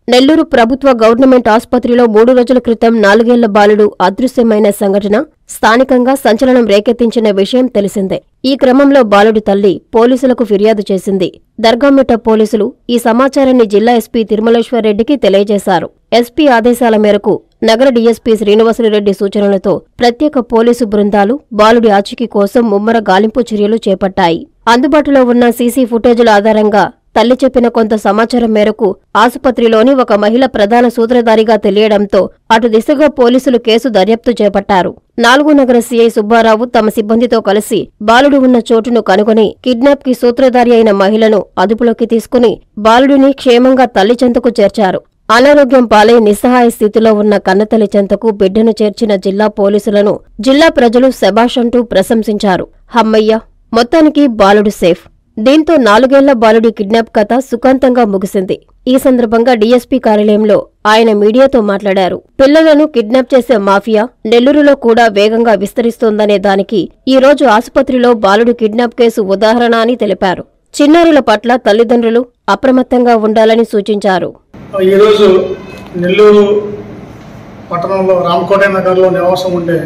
నెల్లూరు ప్రభుత్వ గవర్నమెంట్ ఆసుపత్రిలో 3 రోజుల క్రితం 4 ఏళ్ల బాలుడు అదృశ్యమైన సంఘటన స్థానికంగా సంచలనం రేకెత్తించిన విషయం తెలిసిందే. ఈ క్రమంలో బాలుడి తల్లి పోలీసులకు ఫిర్యాదు చేసింది. దర్గామిట్ట పోలీసులు ఈ సమాచారాన్ని జిల్లా ఎస్పీ తిరుమలేశ్వర్ రెడ్డికి తెలియజేశారు. ఎస్పీ ఆదేశాల మేరకు నగర డీఎస్పీ శ్రీనివాసులురెడ్డి సూచనలతో ప్రత్యేక పోలీసు బృందాలు బాలుడి ఆచూకీ కోసం ముమ్మర గాలింపు చర్యలు చేపట్టాయి. అందుబాటులో ఉన్న సీసీ ఫుటేజీల ఆధారంగా తల్లి చెప్పిన కొంత సమాచారం మేరకు ఆసుపత్రిలోని ఒక మహిళ ప్రధాన సూత్రధారిగా తెలియడంతో అటు దిశగా పోలీసులు కేసు దర్యాప్తు చేపట్టారు. 4 నగర సీఐ సుబ్బారావు తమ సిబ్బందితో కలిసి బాలుడు ఉన్న చోటును కనుగొని కిడ్నాప్ కి సూత్రధారి అయిన మహిళను అదుపులోకి తీసుకుని బాలుడిని క్షేమంగా తల్లి చెంతకు చేర్చారు. అనారోగ్యం పాలై నిస్సహాయ స్థితిలో ఉన్న కన్నతల్లి చెంతకు బిడ్డను చేర్చిన జిల్లా పోలీసులను జిల్లా ప్రజలు శభాష్ అంటూ ప్రశంసించారు. హమ్మయ్య, మొత్తానికి బాలుడు సేఫ్. దీంతో 4 ఏళ్ల బాలుడి కిడ్నాప్ కథ సుఖాంతంగా ముగిసింది. ఈ సందర్భంగా డీఎస్పీ కార్యాలయంలో ఆయన మీడియాతో మాట్లాడారు. పిల్లలను కిడ్నాప్ చేసే మాఫియా నెల్లూరులో కూడా వేగంగా విస్తరిస్తోందనే దానికి ఈ రోజు ఆసుపత్రిలో బాలుడు కిడ్నాప్ కేసు ఉదాహరణ అని తెలిపారు. చిన్నారుల పట్ల తల్లిదండ్రులు అప్రమత్తంగా ఉండాలని సూచించారు. ఈరోజు నెల్లూరు పట్టణంలో రామకోట నగర్లో నివాసం ఉండే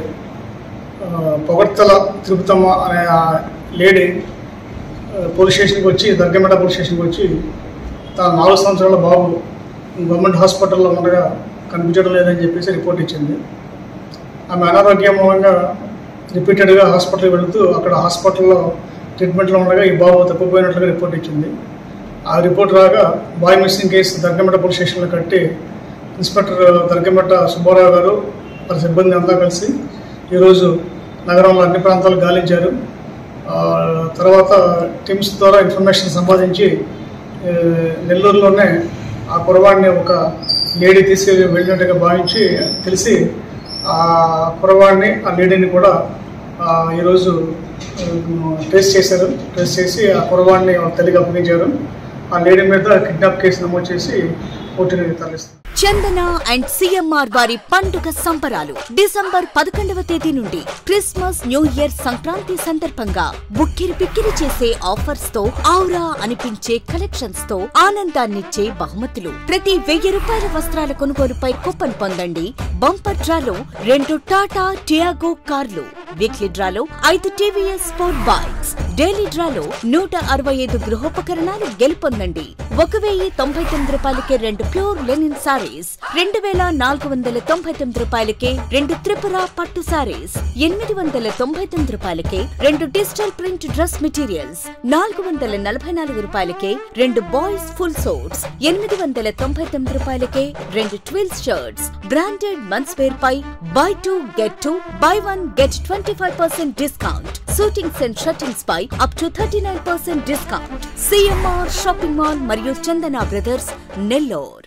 పొగడ్తల తిరుపతమ్మ అనే లేడీ పోలీస్ స్టేషన్కి వచ్చి దర్గామిట్ట పోలీస్ స్టేషన్కి వచ్చి తన 4 సంవత్సరాల బాబు గవర్నమెంట్ హాస్పిటల్లో ఉండగా కనిపించడం లేదని చెప్పేసి రిపోర్ట్ ఇచ్చింది. ఆమె అనారోగ్యం మూలంగా రిపీటెడ్గా హాస్పిటల్కి వెళుతూ అక్కడ హాస్పిటల్లో ట్రీట్మెంట్లో ఉండగా ఈ బాబు తప్పిపోయినట్లుగా రిపోర్ట్ ఇచ్చింది. ఆ రిపోర్ట్ రాగా boy missing case Dargamitta police స్టేషన్లో కట్టి ఇన్స్పెక్టర్ దర్గామిట్ట సుబ్బారావు గారు వారి సిబ్బంది అంతా కలిసి ఈరోజు నగరంలో అన్ని ప్రాంతాలు గాలించారు. తర్వాత టీమ్స్ ద్వారా ఇన్ఫర్మేషన్ సంపాదించి నెల్లూరులోనే ఆ కుర్రవాడిని ఒక లేడీ తీసుకెళ్ళి వెళ్ళినట్టుగా భావించి తెలిసి ఆ కుర్రవాడిని ఆ లేడీని కూడా ఈరోజు ట్రేస్ చేశారు. ట్రేస్ చేసి ఆ కుర్రవాడిని తల్లికి అప్పగించారు. ఆ లేడీ మీద కిడ్నాప్ కేసు నమోదు చేసి కోర్టుకి తరలిస్తారు. చందన అండ్ సిఎంఆర్ వారి పండుగ సంబరాలు డిసెంబర్ 11వ తేదీ నుండి క్రిస్మస్, న్యూ ఇయర్, సంక్రాంతి సందర్భంగా బుక్కిరి పిక్కిరి చేసే ఆఫర్స్ తో ఔరా అనిపించే కలెక్షన్స్ తో ఆనందాన్నిచ్చే బహుమతులు. ప్రతి 1000 రూపాయల వస్త్రాల కొనుగోలుపై కూపన్ పొందండి. బంపర్ డ్రాలో 2 టాటా టియాగో కార్లు, వీక్లీ డ్రాలో 5 టీవీఎస్ స్పోర్ట్ బైక్స్, డైలీ డ్రాలో 165 గృహోపకరణాలు గెలుపొందండి. 1099 రూపాయలకే 2 ప్యూర్ లెనిన్ సారీస్, 2499 రూపాయలకే 2 త్రిపుర పట్టు సారీస్, 899 రూపాయలకే 2 డిజిటల్ ప్రింట్ డ్రెస్ మెటీరియల్స్, 444 రూపాయలకే 2 బాయ్స్ ఫుల్ సోట్స్, 899 రూపాయలకే 2 twills shirts. Branded men's wear పై buy 2 get 2, buy 1 get 25% discount. Suitings and shirtings పై up to 39% discount. CMR shopping mall మరియు చందన బ్రదర్స్, నెల్లూరు.